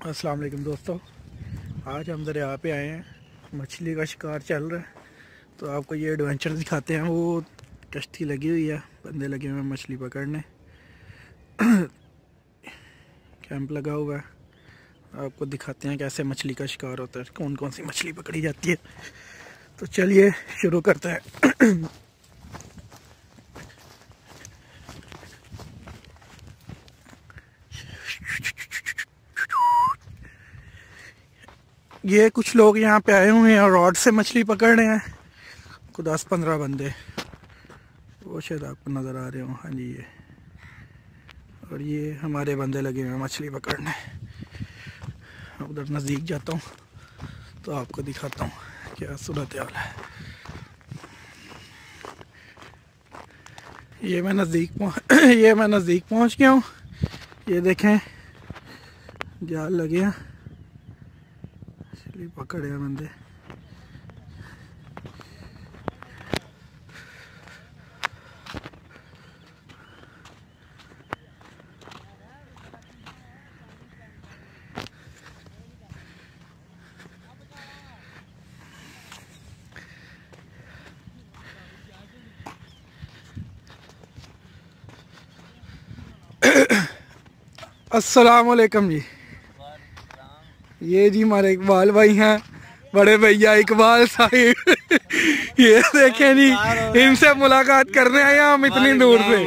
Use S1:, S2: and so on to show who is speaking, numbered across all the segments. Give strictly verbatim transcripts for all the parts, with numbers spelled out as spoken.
S1: अस्सलाम वालेकुम दोस्तों, आज हम दरिया पे आए हैं। मछली का शिकार चल रहा है तो आपको ये एडवेंचर दिखाते हैं। वो कश्ती लगी हुई है, बंदे लगे हुए हैं मछली पकड़ने। कैंप लगा हुआ है। आपको दिखाते हैं कैसे मछली का शिकार होता है, कौन कौन सी मछली पकड़ी जाती है। तो चलिए शुरू करते हैं। ये कुछ लोग यहाँ पे आए हुए हैं और रॉड से मछली पकड़ रहे हैं। कुछ दस पंद्रह बंदे, वो शायद आपको नज़र आ रहे हो। हाँ जी, ये और ये हमारे बंदे लगे हुए हैं मछली पकड़ने। उधर नज़दीक जाता हूँ तो आपको दिखाता हूँ क्या सूरत हाल है। ये मैं नज़दीक पहुँच ये मैं नज़दीक पहुँच गया हूँ। ये देखें, जाल लगे हैं, मछली पकड़े हैं बंदे। अस्सलाम वालेकुम जी। ये जी हमारे इकबाल भाई हैं, बड़े भैया इकबाल साहिब। ये देखें जी, इनसे मुलाकात करने आए हैं हम इतनी दूर से।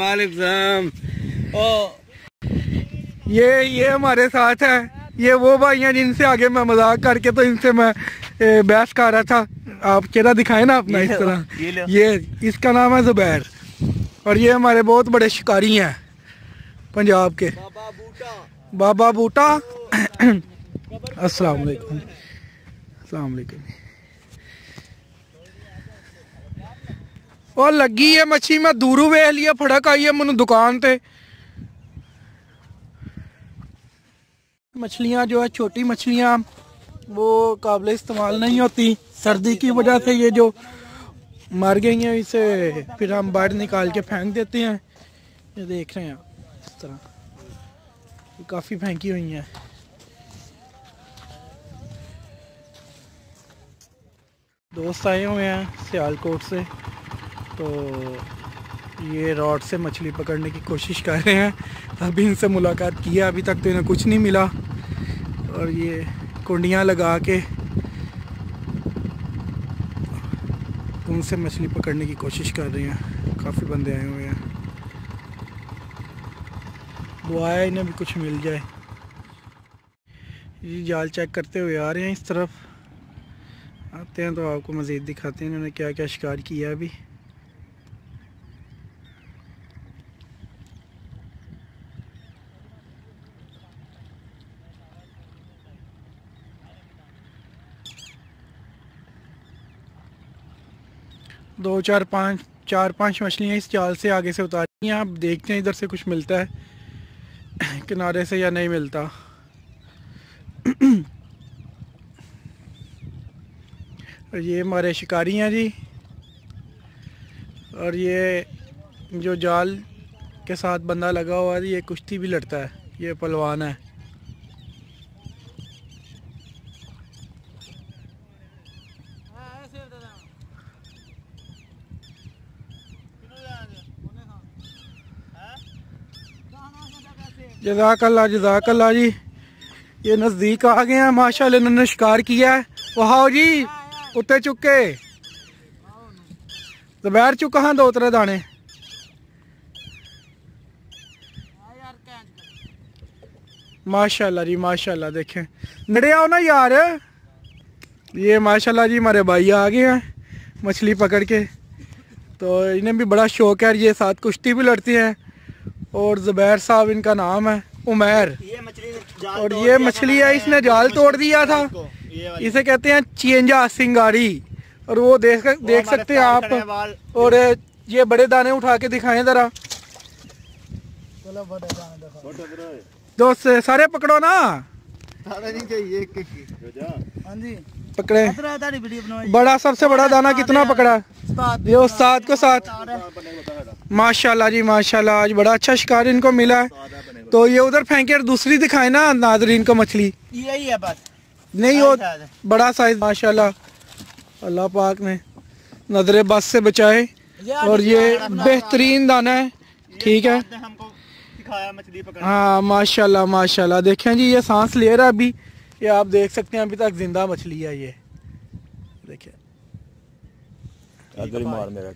S1: ये ये हमारे साथ है। ये वो भाई हैं जिनसे आगे मैं मजाक करके तो इनसे मैं बहस कर रहा था। आप चेहरा दिखाए ना अपना इस तरह। ये इसका नाम है जुबैर और ये हमारे बहुत बड़े शिकारी हैं पंजाब के, बाबा बूटा। अस्सलाम वालेकुम। अस्सलाम वालेकुम। और लगी है मच्छी, मैं दूरू वेख लिया, फड़क आई है मैनू दुकान पे। मछलियाँ जो है छोटी मछलियाँ वो काबिल इस्तेमाल नहीं होती। सर्दी की वजह से ये जो मर गई हैं, इसे फिर हम बाहर निकाल के फेंक देते हैं। ये देख रहे हैं आप, इस तरह काफ़ी फेंकी हुई हैं। दोस्त आए हुए हैं सियालकोट से, तो ये रॉड से मछली पकड़ने की कोशिश कर रहे हैं। अभी इनसे मुलाकात की है, अभी तक तो इन्हें कुछ नहीं मिला। और ये कुंडियाँ लगा के उनसे मछली पकड़ने की कोशिश कर रहे हैं। काफ़ी बंदे आए हुए हैं, दुआ है इन्हें भी कुछ मिल जाए। ये जाल चेक करते हुए आ रहे हैं। इस तरफ आते हैं तो आपको मज़ीद दिखाते हैं इन्होंने क्या क्या शिकार किया अभी। दो चार पाँच चार पांच मछलियाँ इस जाल से आगे से उतारी हैं। आप देखते हैं इधर से कुछ मिलता है किनारे से या नहीं मिलता। और ये हमारे शिकारी हैं जी। और ये जो जाल के साथ बंदा लगा हुआ है, ये कुश्ती भी लड़ता है, ये पहलवान है। जज़ाकल्लाह जज़ाकल्लाह जी। ये नज़दीक आ गए हैं माशाल्लाह, इन्होंने शिकार किया है। वाह जी, उत्ते चुके जुबैर चुका हाँ दो तरह दाने। माशाल्लाह जी माशाल्लाह। देखें नड़े आओ ना यार। ये माशाल्लाह जी हमारे भाई आ गए हैं मछली पकड़ के। तो इन्हें भी बड़ा शौक है, ये साथ कुश्ती भी लड़ती हैं। और जुबैर साहब इनका नाम है, उमैर। और ये मछली है, इसने जाल तोड़ दिया था। इसे कहते हैं चिंजा सिंगारी। और वो देख देख सकते हैं आप। और ये बड़े दाने उठा के दिखाएं जरा दोस्त। सारे पकड़ो ना, पकड़े। बड़ा सबसे बड़ा दाना कितना पकड़ा? ये उस्ताद को साथ। माशाल्लाह जी माशाल्लाह, आज बड़ा अच्छा शिकार इनको मिला है। तो ये उधर फेंके और दूसरी दिखाए ना नाजरीन को मछली।
S2: यही है बस,
S1: नहीं वो बड़ा साइज माशाल्लाह, अल्लाह पाक ने नजरे बस से बचाए। और ये बेहतरीन दाना है, ठीक है।
S2: हमको सिखाया मछली पकड़ना। हाँ
S1: माशाल्लाह माशाल्लाह, देखें जी ये सांस ले रहा है अभी, ये आप देख सकते हैं अभी तक जिंदा मछली है ये, देखिए।
S3: मार मेरा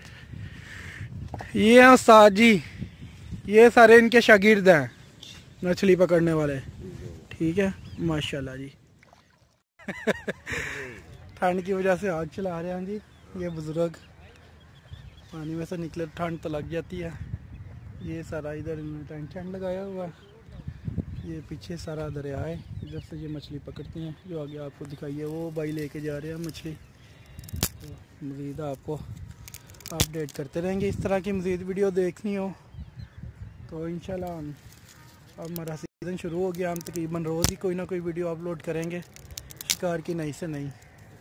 S1: ये हैं उस्ताद जी, ये सारे इनके शागिर्द हैं मछली पकड़ने वाले, ठीक है माशाल्लाह जी। ठंड की वजह से आग चला रहे हैं जी ये बुजुर्ग, पानी में से निकले ठंड तो लग जाती है। ये सारा इधर इन्होंने टेंट टेंट लगाया हुआ है, ये पीछे सारा दरिया है, इधर से ये मछली पकड़ते हैं। जो आगे आपको दिखाइए वो भाई लेके जा रहे हैं मछली। तो मज़ीद आपको अपडेट करते रहेंगे, इस तरह की मज़ीद वीडियो देखनी हो तो इंशाल्लाह अब हमारा सीज़न शुरू हो गया, हम तकरीबन रोज़ ही कोई ना कोई वीडियो अपलोड करेंगे शिकार की नई से नई।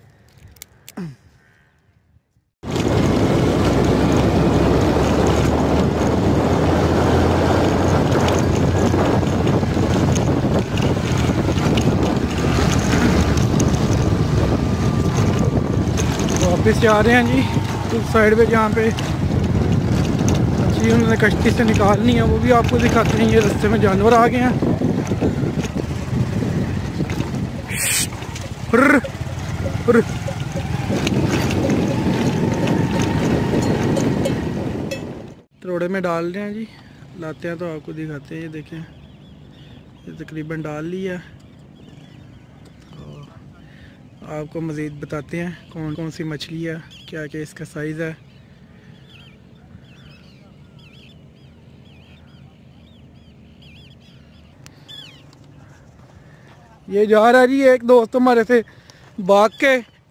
S1: वापस जा रहे हैं जी उस साइड पे जहाँ पे मछली उन्होंने कश्ती से निकालनी है, वो भी आपको दिखाते हैं। ये रास्ते में जानवर आ गए हैं। हुर्र, हुर्र। तरोड़े में डाल रहे हैं जी, लाते हैं तो आपको दिखाते हैं। ये देखें ये तकरीबन डाल लिया, आपको मज़ीद बताते हैं कौन कौन सी मछली है, क्या क्या इसका साइज़ है। ये जा रहा है जी एक दोस्त हमारे से भाग के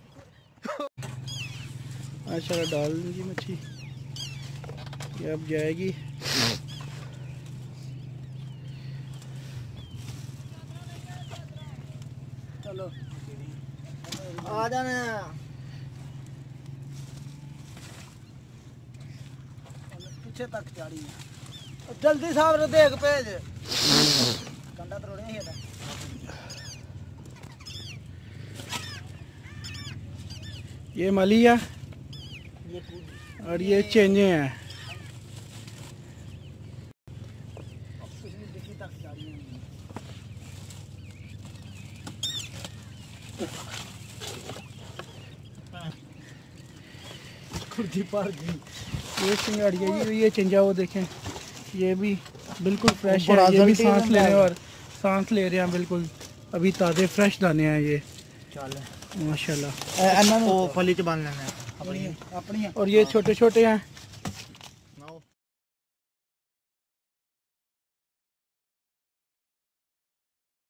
S1: माशाल्लाह डाल देंगी मछली, ये अब जाएगी।
S2: चलो आ जाना, पीछे तक चाड़ी जल्दी साहब देख पेज कंडा तरोड़े ही है।
S1: ये मली है
S2: ये
S1: और ये चेंजे हैं।
S2: खुर्दी पर गई
S1: ये चिंगाड़िया जी, ये चिंजा वो देखें, ये भी बिल्कुल फ्रेश है, ये भी सांस लेने और सांस ले रहे हैं बिल्कुल, अभी ताज़े फ्रेश दाने हैं ये माशाल्लाह।
S2: ओ फली च बांध लेना अपनी अपनी।
S1: और ये छोटे छोटे हैं